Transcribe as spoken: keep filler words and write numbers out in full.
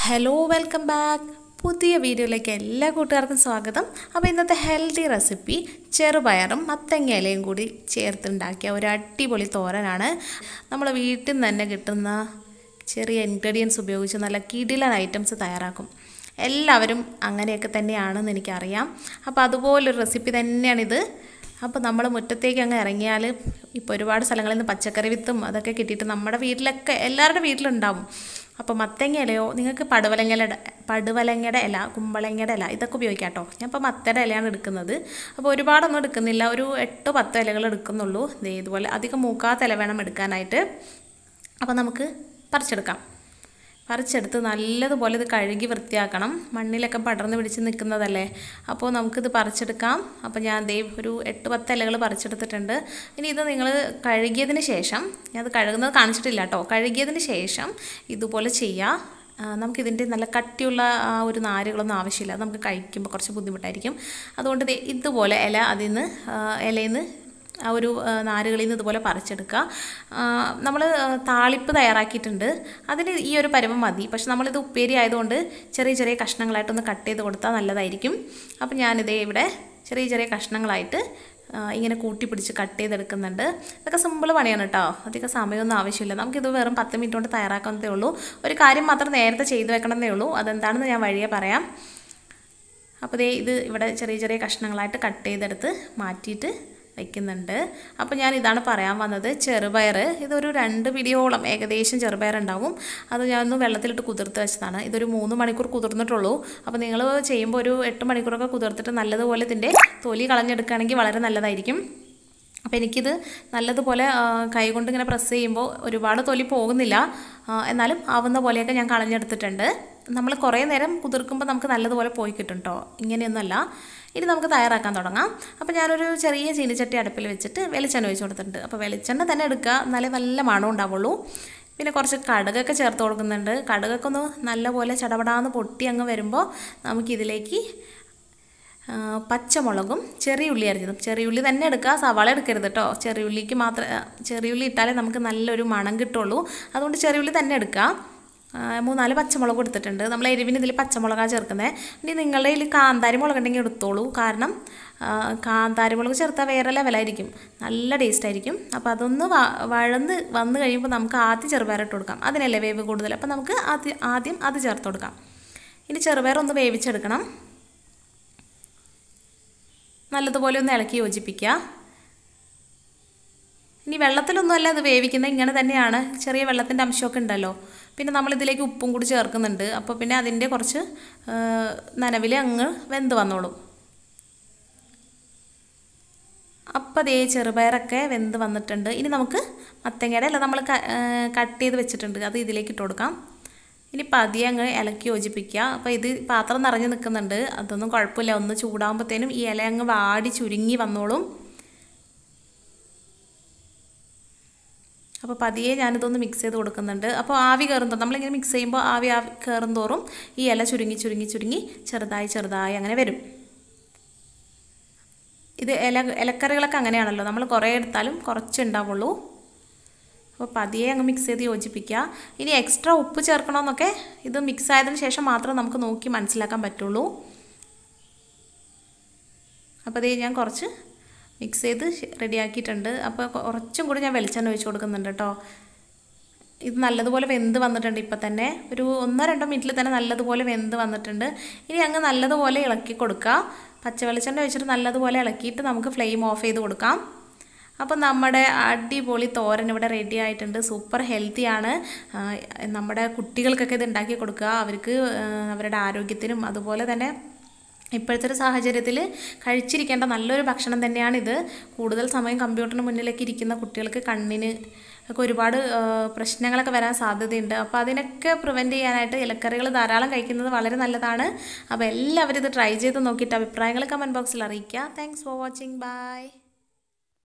Hello welcome back. പുതിയ വീഡിയോയിലേക്ക് എല്ലാ കൂട്ടുകാർക്കും സ്വാഗതം. അപ്പോൾ ഇന്നത്തെ ഹെൽത്തി റെസിപ്പി ചെറുപയറും മത്തങ്ങ ഇലയും കൂടി ചേർത്തുണ്ടാക്കിയ ഒരു അടിപൊളി തോരനാണ്. നമ്മൾ വീട്ടിൽ നിന്ന് തന്നെ കിട്ടുന്ന ചെറിയ ഇൻഗ്രീഡിയൻസ് ഉപയോഗിച്ച് നല്ല കിടിലൻ ഐറ്റംസ് തയ്യാറാക്കും. എല്ലാവരും അങ്ങനെയൊക്കെ തന്നെയാണെന്ന് എനിക്കറിയാം. അപ്പോൾ അതുപോലൊരു റെസിപ്പി തന്നെയാണിത്. അപ്പോൾ നമ്മൾ മുറ്റത്തേക്ക് അങ്ങ് ഇറങ്ങിയാൽ ഇപ്പോൾ ഒരുപാട് സ്ഥലങ്ങളിൽ നിന്ന് പച്ചക്കറി വിത്തും അതൊക്കെ കിട്ടിയിട്ട് നമ്മുടെ വീട്ടിലൊക്കെ എല്ലാവരുടെ വീട്ടിലുണ്ടാവും. അപ്പോൾ മത്തങ്ങ ഇലയോ നിങ്ങൾക്ക് പടുവലങ്ങയുടെ പടുവലങ്ങയുടെ ഇല, കുമ്പളങ്ങയുടെ ഇല ഇതൊക്കെ ഉപയോഗിക്കാം കേട്ടോ. ഞാൻ ഇപ്പോൾ മത്തയുടെ ഇലയാണ് എടുക്കുന്നത്. അപ്പോൾ ഒരുപാടൊന്നും എടുക്കുന്നില്ല, ഒരു എട്ട് പത്ത് ഇലകൾ എടുക്കുന്നുള്ളൂ. ഇതുപോലെ അധികം മൂക്കാത്ത ഇല വേണം എടുക്കാനായിട്ട്. അപ്പോൾ നമുക്ക് പറിച്ചെടുക്കാം. പറിച്ചെടുത്ത് നല്ലതുപോലെ ഇത് കഴുകി വൃത്തിയാക്കണം. മണ്ണിലൊക്കെ പടർന്ന് പിടിച്ച് നിൽക്കുന്നതല്ലേ, അപ്പോൾ നമുക്കിത് പറിച്ചെടുക്കാം. അപ്പോൾ ഞാൻ ദേ ഒരു എട്ട് പത്ത് ഇലകൾ പറിച്ചെടുത്തിട്ടുണ്ട്. ഇനി ഇത് നിങ്ങൾ കഴുകിയതിന് ശേഷം, ഞാൻ അത് കഴുകുന്നത് കാണിച്ചിട്ടില്ല കേട്ടോ, കഴുകിയതിന് ശേഷം ഇതുപോലെ ചെയ്യാം. നമുക്കിതിൻ്റെ നല്ല കട്ടിയുള്ള ആ ഒരു നാരുകളൊന്നും ആവശ്യമില്ല, നമുക്ക് കഴിക്കുമ്പോൾ കുറച്ച് ബുദ്ധിമുട്ടായിരിക്കും. അതുകൊണ്ട് ഇതുപോലെ ഇല അതിൽ നിന്ന് ഇലയിൽ നിന്ന് ആ ഒരു നാരുകളിൽ നിന്ന് ഇതുപോലെ പറിച്ചെടുക്കുക. നമ്മൾ താളിപ്പ് തയ്യാറാക്കിയിട്ടുണ്ട്, അതിന് ഈ ഒരു പരുവം മതി. പക്ഷെ നമ്മളിത് ഉപ്പേരി ആയതുകൊണ്ട് ചെറിയ ചെറിയ കഷ്ണങ്ങളായിട്ടൊന്ന് കട്ട് ചെയ്ത് കൊടുത്താൽ നല്ലതായിരിക്കും. അപ്പം ഞാനിതേ ഇവിടെ ചെറിയ ചെറിയ കഷ്ണങ്ങളായിട്ട് ഇങ്ങനെ കൂട്ടി പിടിച്ച് കട്ട് ചെയ്തെടുക്കുന്നുണ്ട്. ഇതൊക്കെ സിമ്പിൾ പണിയാണ് കേട്ടോ, അധികം സമയമൊന്നും ആവശ്യമില്ല. നമുക്കിത് വെറും പത്ത് മിനിറ്റ് കൊണ്ട് തയ്യാറാക്കുന്നതേ ഉള്ളൂ. ഒരു കാര്യം മാത്രം നേരത്തെ ചെയ്ത് വെക്കണമെന്നേ ഉള്ളൂ, അതെന്താണെന്ന് ഞാൻ വഴിയെ പറയാം. അപ്പോൾ ദേ ഇത് ഇവിടെ ചെറിയ ചെറിയ കഷ്ണങ്ങളായിട്ട് കട്ട് ചെയ്തെടുത്ത് മാറ്റിയിട്ട് വയ്ക്കുന്നുണ്ട്. അപ്പോൾ ഞാൻ ഇതാണ് പറയാൻ വന്നത്. ചെറുപയർ ഇതൊരു രണ്ട് പിടിയോളം ഏകദേശം ചെറുപയർ ഉണ്ടാവും. അത് ഞാനൊന്ന് വെള്ളത്തിലിട്ട് കുതിർത്ത് വെച്ചതാണ്. ഇതൊരു മൂന്ന് മണിക്കൂർ കുതിർന്നിട്ടുള്ളൂ. അപ്പോൾ നിങ്ങൾ ചെയ്യുമ്പോൾ ഒരു എട്ട് മണിക്കൂറൊക്കെ കുതിർത്തിട്ട് നല്ലതുപോലെ ഇതിൻ്റെ തൊലി കളഞ്ഞെടുക്കുകയാണെങ്കിൽ വളരെ നല്ലതായിരിക്കും. അപ്പോൾ എനിക്കിത് നല്ലതുപോലെ കൈകൊണ്ട് ഇങ്ങനെ പ്രസ് ചെയ്യുമ്പോൾ ഒരുപാട് തൊലി പോകുന്നില്ല, എന്നാലും ആവുന്ന പോലെയൊക്കെ ഞാൻ കളഞ്ഞെടുത്തിട്ടുണ്ട്. നമ്മൾ കുറേ നേരം കുതിർക്കുമ്പോൾ നമുക്ക് നല്ലതുപോലെ പോയി കിട്ടും കേട്ടോ, ഇങ്ങനെയൊന്നുമല്ല. ഇനി നമുക്ക് തയ്യാറാക്കാൻ തുടങ്ങാം. അപ്പോൾ ഞാനൊരു ചെറിയ ചീനിച്ചട്ടി അടുപ്പിൽ വെച്ചിട്ട് വെളിച്ചെണ്ണ ഒഴിച്ച് കൊടുത്തിട്ടുണ്ട്. അപ്പോൾ വെളിച്ചെണ്ണ തന്നെ എടുക്കുക, എന്നാലേ നല്ല മണം ഉണ്ടാവുള്ളൂ. പിന്നെ കുറച്ച് കടുകൊക്കെ ചേർത്ത് കൊടുക്കുന്നുണ്ട്. കടുകൊക്കെ ഒന്ന് നല്ലപോലെ ചടപടാന്ന് പൊട്ടി അങ്ങ് വരുമ്പോൾ നമുക്കിതിലേക്ക് പച്ചമുളകും ചെറിയുള്ളി അരിഞ്ഞതും, ചെറിയുള്ളി തന്നെ എടുക്കുക, സവാള എടുക്കരുത് കേട്ടോ. ചെറിയുള്ളിക്ക് മാത്രം ചെറിയുള്ളി ഇട്ടാലേ നമുക്ക് നല്ലൊരു മണം കിട്ടുള്ളൂ. അതുകൊണ്ട് ചെറിയുള്ളി തന്നെ എടുക്കുക. മൂന്നാല് പച്ചമുളക് എടുത്തിട്ടുണ്ട്. നമ്മൾ എരിവിന് ഇതിൽ പച്ചമുളകാണ് ചേർക്കുന്നത്. ഇനി നിങ്ങളുടെ ഇതിൽ കാന്താരി മുളക് ഉണ്ടെങ്കിൽ എടുത്തോളൂ, കാരണം കാന്താരി മുളക് ചേർത്താൽ വേറെ ലെവലായിരിക്കും, നല്ല ടേസ്റ്റ് ആയിരിക്കും. അപ്പോൾ അതൊന്ന് വഴന്ന് വന്ന് കഴിയുമ്പോൾ നമുക്ക് ആദ്യം ചെറുപയർ ഇട്ട് കൊടുക്കാം, അതിനല്ലേ വേവ് കൂടുതൽ. അപ്പോൾ നമുക്ക് ആദ്യം ആദ്യം അത് ചേർത്ത് കൊടുക്കാം. ഇനി ചെറുപയർ ഒന്ന് വേവിച്ചെടുക്കണം. നല്ലതുപോലെ ഒന്ന് ഇളക്കി യോജിപ്പിക്കുക. ഇനി വെള്ളത്തിലൊന്നുമല്ല ഇത് വേവിക്കുന്നത്, ഇങ്ങനെ തന്നെയാണ്. ചെറിയ വെള്ളത്തിൻ്റെ അംശമൊക്കെ ഉണ്ടല്ലോ. പിന്നെ നമ്മളിതിലേക്ക് ഉപ്പും കൂടി ചേർക്കുന്നുണ്ട്. അപ്പോൾ പിന്നെ അതിൻ്റെ കുറച്ച് നനവിൽ അങ്ങ് വെന്ത് വന്നോളും. അപ്പോൾ അതേ ചെറുപയറൊക്കെ വെന്ത് വന്നിട്ടുണ്ട്. ഇനി നമുക്ക് മത്തങ്ങയുടെ അല്ല നമ്മൾ കട്ട് ചെയ്ത് വെച്ചിട്ടുണ്ട്, അത് ഇതിലേക്ക് ഇട്ട് കൊടുക്കാം. ഇനി പതിയെ അങ്ങ് ഇലക്കി യോജിപ്പിക്കുക. അപ്പോൾ ഇത് പാത്രം നിറഞ്ഞ് നിൽക്കുന്നുണ്ട്, അതൊന്നും കുഴപ്പമില്ല. ഒന്ന് ചൂടാകുമ്പോഴത്തേനും ഈ ഇല അങ്ങ് വാടി ചുരുങ്ങി വന്നോളും. അപ്പോൾ പതിയെ ഞാനിതൊന്ന് മിക്സ് ചെയ്ത് കൊടുക്കുന്നുണ്ട്. അപ്പോൾ ആവി കയറും തോറും നമ്മളിങ്ങനെ മിക്സ് ചെയ്യുമ്പോൾ ആവി ആവി കയറും തോറും ഈ ഇല ചുരുങ്ങി ചുരുങ്ങി ചുരുങ്ങി ചെറുതായി ചെറുതായി അങ്ങനെ വരും. ഇത് ഇല ഇലക്കറികളൊക്കെ അങ്ങനെയാണല്ലോ, നമ്മൾ കുറേ എടുത്താലും കുറച്ച് ഉണ്ടാവുള്ളൂ. അപ്പോൾ പതിയെ അങ്ങ് മിക്സ് ചെയ്ത് യോജിപ്പിക്കുക. ഇനി എക്സ്ട്രാ ഉപ്പ് ചേർക്കണമെന്നൊക്കെ ഇത് മിക്സ് ആയതിന് ശേഷം മാത്രം നമുക്ക് നോക്കി മനസ്സിലാക്കാൻ പറ്റുള്ളൂ. അപ്പോൾ അതേ ഞാൻ കുറച്ച് മിക്സ് ചെയ്ത് റെഡിയാക്കിയിട്ടുണ്ട്. അപ്പോൾ കുറച്ചും കൂടി ഞാൻ വെളിച്ചെണ്ണ ഒഴിച്ച് കൊടുക്കുന്നുണ്ട് കേട്ടോ. ഇത് നല്ലതുപോലെ വെന്ത് വന്നിട്ടുണ്ട്. ഇപ്പം തന്നെ ഒരു ഒന്നോ രണ്ടോ മിനിറ്റിൽ തന്നെ നല്ലതുപോലെ വെന്ത് വന്നിട്ടുണ്ട്. ഇനി അങ്ങ് നല്ലതുപോലെ ഇളക്കി കൊടുക്കുക. പച്ച വെളിച്ചെണ്ണ ഒഴിച്ചിട്ട് നല്ലതുപോലെ ഇളക്കിയിട്ട് നമുക്ക് ഫ്ലെയിം ഓഫ് ചെയ്ത് കൊടുക്കാം. അപ്പം നമ്മുടെ അടിപൊളി തോരൻ ഇവിടെ റെഡി ആയിട്ടുണ്ട്. സൂപ്പർ ഹെൽത്തിയാണ്. നമ്മുടെ കുട്ടികൾക്കൊക്കെ ഇത് ഉണ്ടാക്കി കൊടുക്കുക, അവർക്ക് അവരുടെ ആരോഗ്യത്തിനും അതുപോലെ തന്നെ ഇപ്പോഴത്തെ ഒരു സാഹചര്യത്തിൽ കഴിച്ചിരിക്കേണ്ട നല്ലൊരു ഭക്ഷണം തന്നെയാണിത്. കൂടുതൽ സമയം കമ്പ്യൂട്ടറിന് മുന്നിലേക്ക് ഇരിക്കുന്ന കുട്ടികൾക്ക് കണ്ണിന് ഒക്കെ ഒരുപാട് പ്രശ്നങ്ങളൊക്കെ വരാൻ സാധ്യതയുണ്ട്. അപ്പോൾ അതിനൊക്കെ പ്രിവെൻറ്റ് ചെയ്യാനായിട്ട് ഇലക്കറികൾ ധാരാളം കഴിക്കുന്നത് വളരെ നല്ലതാണ്. അപ്പോൾ എല്ലാവരും ഇത് ട്രൈ ചെയ്ത് നോക്കിയിട്ട് അഭിപ്രായങ്ങൾ കമൻറ്റ് ബോക്സിൽ അറിയിക്കുക. Thanks for watching. ബൈ.